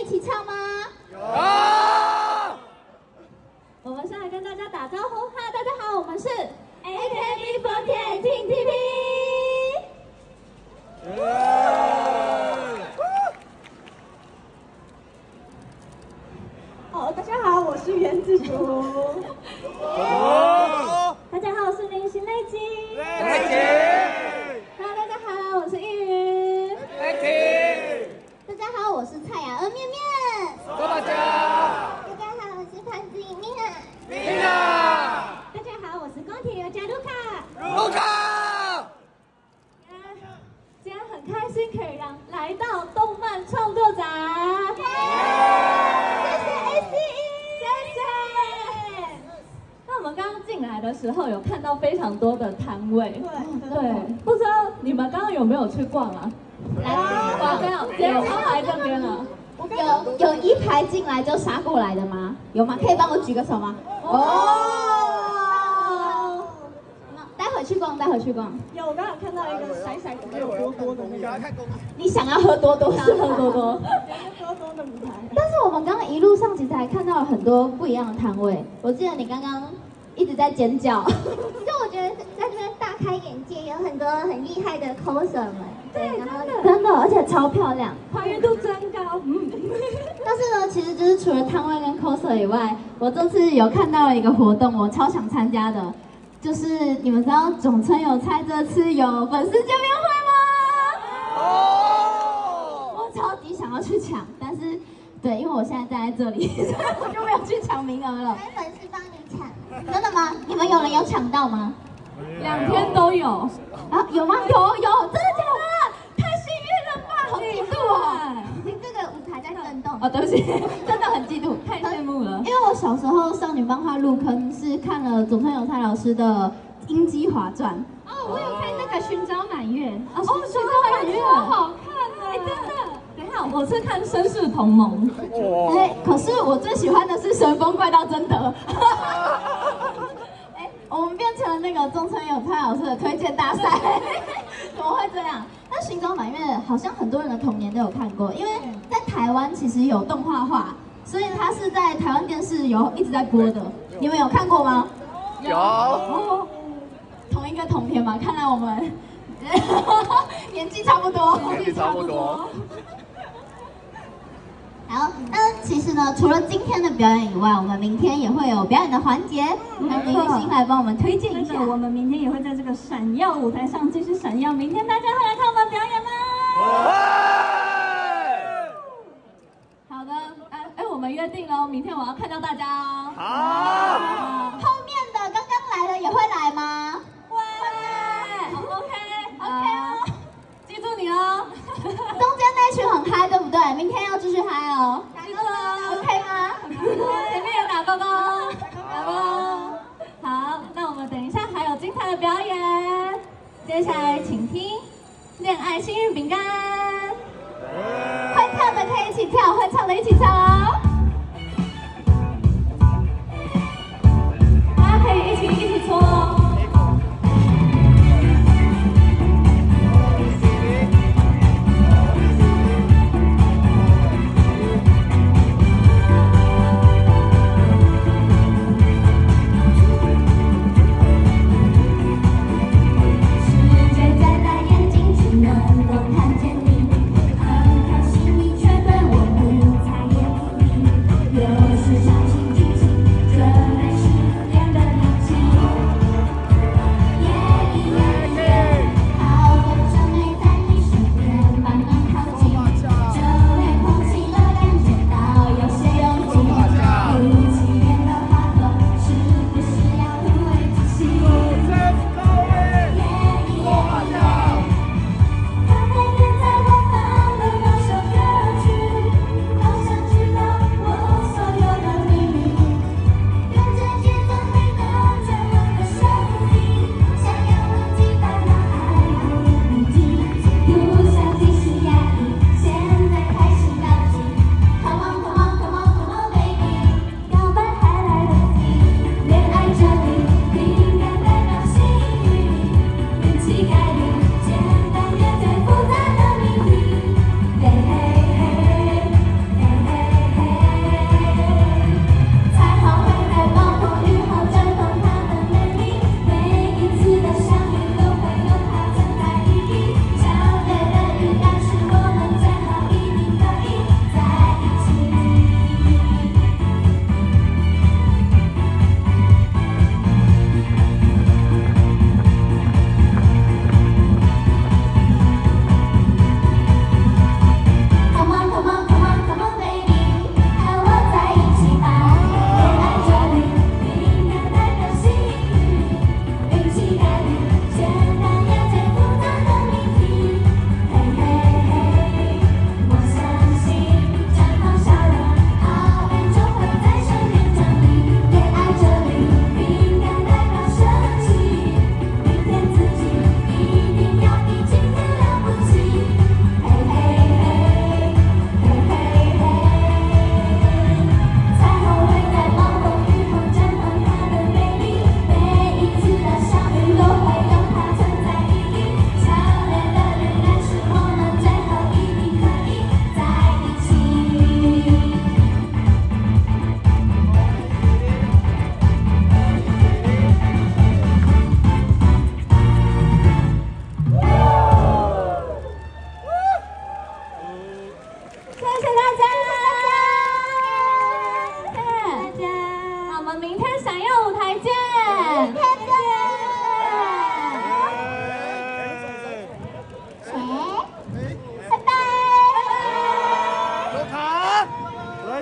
起唱吗？ 有。 我们先来跟大家打招呼，哈，大家好，我们是 AKB48 Team TP。 好，大家好，我是原子竹。 大家好，我是林心泪姬。 泪姬。 Hello， 大家好，我是易云。 泪姬。 大家好，我是蔡雅恩面面。 多大家。 大家好，我是潘子颖米娜。 米娜。 大家好，我是宫崎留佳卢卡。 卢卡。 今天很开心可以来到动漫创作展。我们刚刚进来的时候有看到非常多的摊位，对，不知道你们刚刚有没有去逛啊？ 来逛， 直接超来这边了。 有一排进来就杀过来的吗？有吗？可以帮我举个手吗？待会去逛，待会去逛。 有，我刚刚看到一个闪闪的有多多的那个， 你想要喝多多， 是喝多多， 多多的舞台。 但是我们刚刚一路上其实还看到了很多不一样的摊位。我记得你刚刚一直在尖叫， 其实我觉得在这边大开眼界，有很多很厉害的 coser 们， 对， 然后真的，而且超漂亮， 还原度真高。 但是呢，其实就是除了摊位跟 coser 以外，我这次有看到了一个活动，我超想参加的，就是你们知道种村有菜这次有粉丝见面会吗？我超级想要去抢，但是对，因为我现在站在这里，所以我就没有去抢名额了。 粉丝帮你抢。 真的吗？你们有人有抢到吗 2天都有。 啊，有吗？有，真的假的？太幸运了吧！好嫉妒哦！ 你这个舞台在震动。 哦，对不起，真的很嫉妒， 太羡慕了。 因为我小时候少女漫画入坑是看了总村有菜老师的《樱姬华传》。 哦，我有看那个《寻找满月》。 哦，寻找满月， 超好看的，真的。等一下，我是看《绅士同盟》。 哎，可是我最喜欢的是《神风怪盗贞德》。哎，我们变成了那个中村有菜老师的推荐大赛，怎么会这样？那《寻找满月》好像很多人的童年都有看过，因为在台湾其实有动画化，所以它是在台湾电视有一直在播的。你们有看过吗？ 有。 哦，同一个同片嘛，看来我们年纪差不多。 年纪差不多。 好，那其实呢，除了今天的表演以外，我们明天也会有表演的环节。那明星来帮我们推荐一下。 我们明天也会在这个闪耀舞台上继续闪耀。明天大家会来看我们表演吗？好的，我们约定喽，明天我要看到大家哦。 好。 后面的刚刚来的也会来吗？ 会。OK 哦，记住你哦。 中间那群很嗨，对不对？明天要继续嗨哦。 记住哦 OK 吗？ 前面有打勾勾，打勾勾。好，那我们等一下还有精彩的表演。接下来请听《恋爱幸运饼干》。 会跳的可以一起跳，会唱的一起唱哦。 大家可以一起搓哦。 能够看见你，很开心，你却对我不在眼里。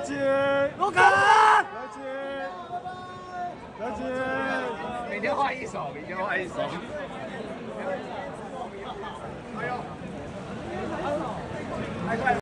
解，罗卡，了解，了解。每天换一首，每天换一首。哎呦，太快了。